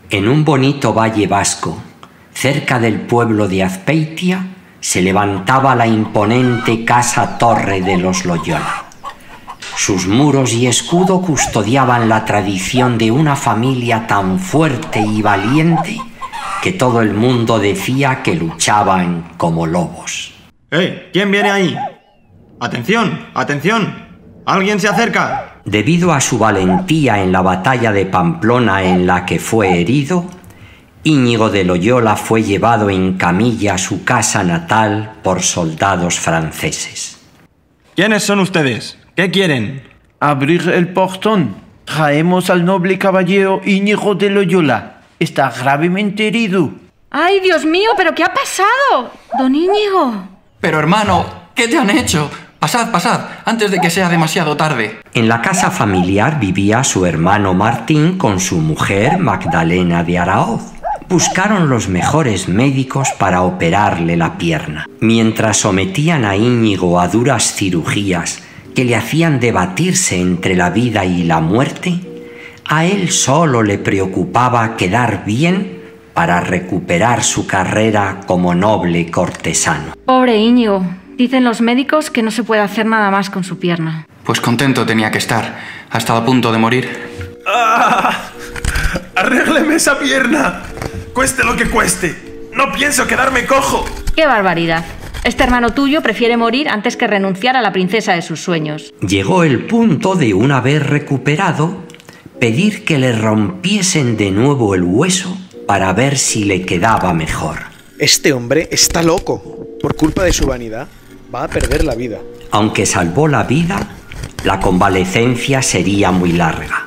En un bonito valle vasco, cerca del pueblo de Azpeitia, se levantaba la imponente casa-torre de los Loyola. Sus muros y escudo custodiaban la tradición de una familia tan fuerte y valiente que todo el mundo decía que luchaban como lobos. ¿Quién viene ahí? ¡Atención! ¡Atención! ¡Alguien se acerca! Debido a su valentía en la batalla de Pamplona en la que fue herido, Íñigo de Loyola fue llevado en camilla a su casa natal por soldados franceses. ¿Quiénes son ustedes? ¿Qué quieren? Abrir el portón. Traemos al noble caballero Íñigo de Loyola. Está gravemente herido. ¡Ay, Dios mío! ¿Pero qué ha pasado? Don Íñigo. Pero hermano, ¿qué te han hecho? Pasad, pasad, antes de que sea demasiado tarde. En la casa familiar vivía su hermano Martín con su mujer Magdalena de Araoz. Buscaron los mejores médicos para operarle la pierna. Mientras sometían a Íñigo a duras cirugías que le hacían debatirse entre la vida y la muerte, a él solo le preocupaba quedar bien para recuperar su carrera como noble cortesano. Pobre Íñigo. Dicen los médicos que no se puede hacer nada más con su pierna. Pues contento tenía que estar. Ha estado a punto de morir. ¡Ah! ¡Arrégleme esa pierna! ¡Cueste lo que cueste! ¡No pienso quedarme cojo! ¡Qué barbaridad! Este hermano tuyo prefiere morir antes que renunciar a la princesa de sus sueños. Llegó el punto de, una vez recuperado, pedir que le rompiesen de nuevo el hueso para ver si le quedaba mejor. Este hombre está loco. Por culpa de su vanidad, va a perder la vida. Aunque salvó la vida, la convalecencia sería muy larga.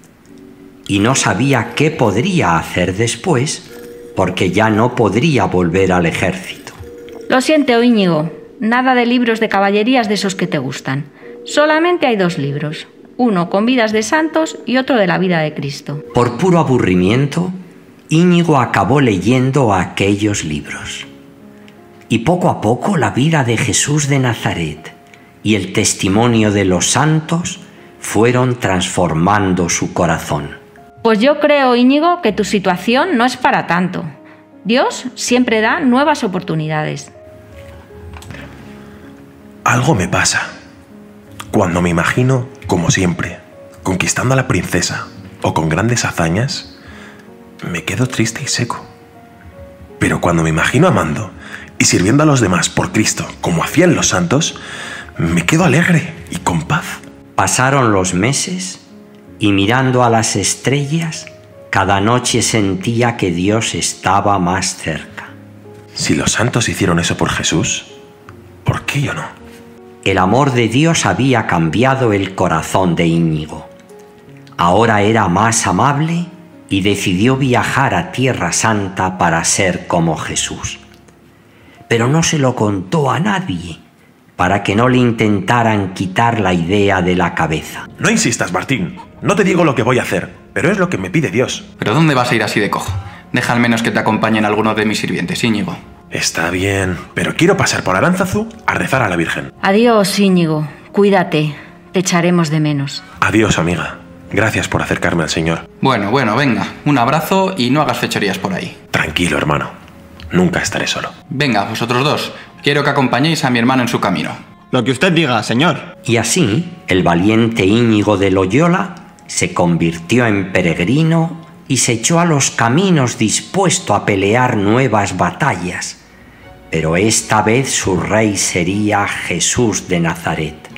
Y no sabía qué podría hacer después, porque ya no podría volver al ejército. Lo siento, Íñigo. Nada de libros de caballerías de esos que te gustan. Solamente hay 2 libros. Uno con vidas de santos y otro de la vida de Cristo. Por puro aburrimiento, Íñigo acabó leyendo aquellos libros. Y poco a poco la vida de Jesús de Nazaret y el testimonio de los santos fueron transformando su corazón. Pues yo creo, Íñigo, que tu situación no es para tanto. Dios siempre da nuevas oportunidades. Algo me pasa. Cuando me imagino, como siempre, conquistando a la princesa o con grandes hazañas, me quedo triste y seco. Pero cuando me imagino amando y sirviendo a los demás por Cristo, como hacían los santos, me quedo alegre y con paz. Pasaron los meses y mirando a las estrellas, cada noche sentía que Dios estaba más cerca. Si los santos hicieron eso por Jesús, ¿por qué yo no? El amor de Dios había cambiado el corazón de Íñigo. Ahora era más amable y decidió viajar a Tierra Santa para ser como Jesús. Pero no se lo contó a nadie, para que no le intentaran quitar la idea de la cabeza. No insistas, Martín. No te digo lo que voy a hacer, pero es lo que me pide Dios. ¿Pero dónde vas a ir así de cojo? Deja al menos que te acompañen algunos de mis sirvientes, Íñigo. Está bien, pero quiero pasar por Aránzazu a rezar a la Virgen. Adiós, Íñigo. Cuídate. Te echaremos de menos. Adiós, amiga. Gracias por acercarme al Señor. Bueno, venga. Un abrazo y no hagas fechorías por ahí. Tranquilo, hermano. Nunca estaré solo. Venga, vosotros dos. Quiero que acompañéis a mi hermano en su camino. Lo que usted diga, señor. Y así, el valiente Íñigo de Loyola se convirtió en peregrino y se echó a los caminos dispuesto a pelear nuevas batallas. Pero esta vez su rey sería Jesús de Nazaret.